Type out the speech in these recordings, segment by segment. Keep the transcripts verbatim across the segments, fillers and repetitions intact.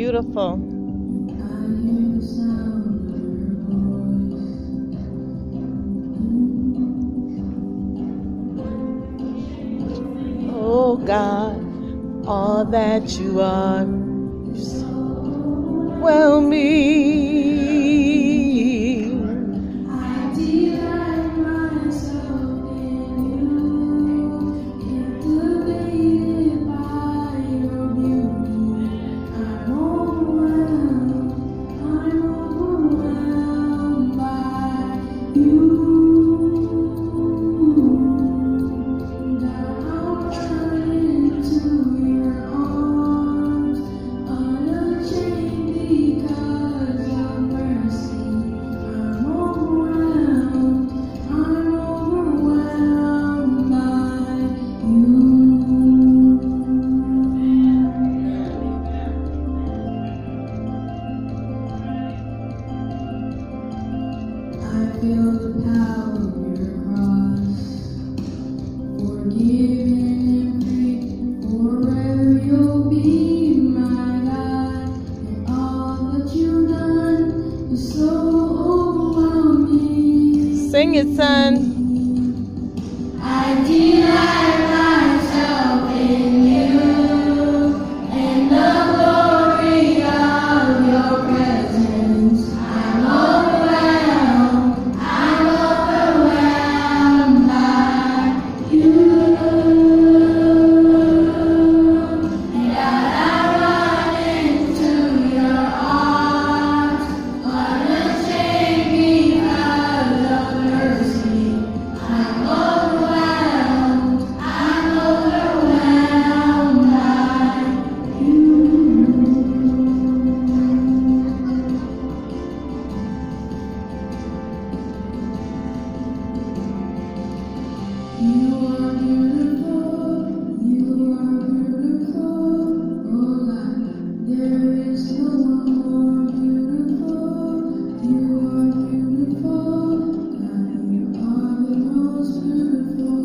beautiful. Oh God, all that you are, well me. I delight myself in you, captivated by your beauty. I'm overwhelmed, I'm overwhelmed by you. Now I'll run into your arms, unashamed because of mercy. I'm overwhelmed, I'm overwhelmed by you. I feel the power of your cross, forgiven and free. Forever you'll be my God, and all that you've done is so overwhelming. Sing it, son. I delight myself in you, in the glory of your presence. I'm overwhelmed, I'm overwhelmed by you. And I run into your arms, unashamed because of mercy. I'm overwhelmed, I'm overwhelmed by you. You are beautiful, you are beautiful, oh God, there is no one more beautiful. You are beautiful, God, you are the most beautiful.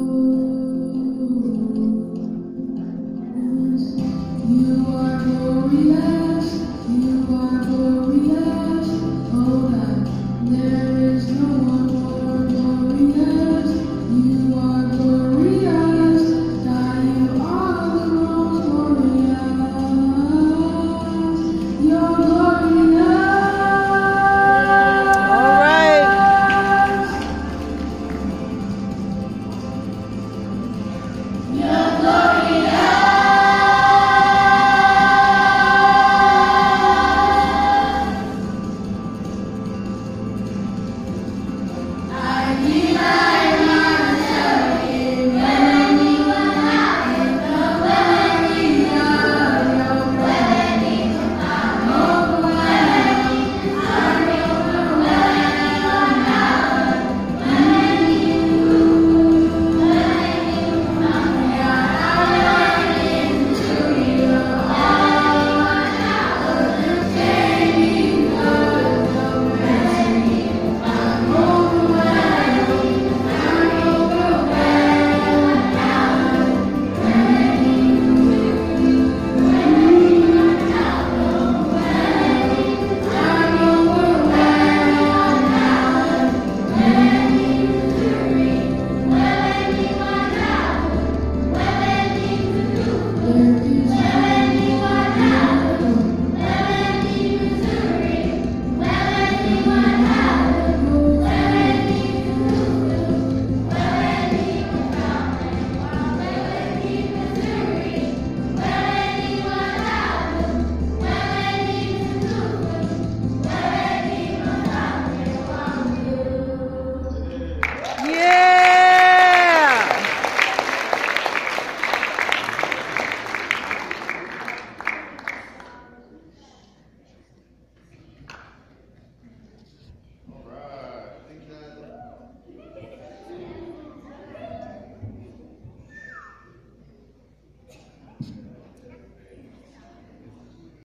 You are glorious, you are glorious.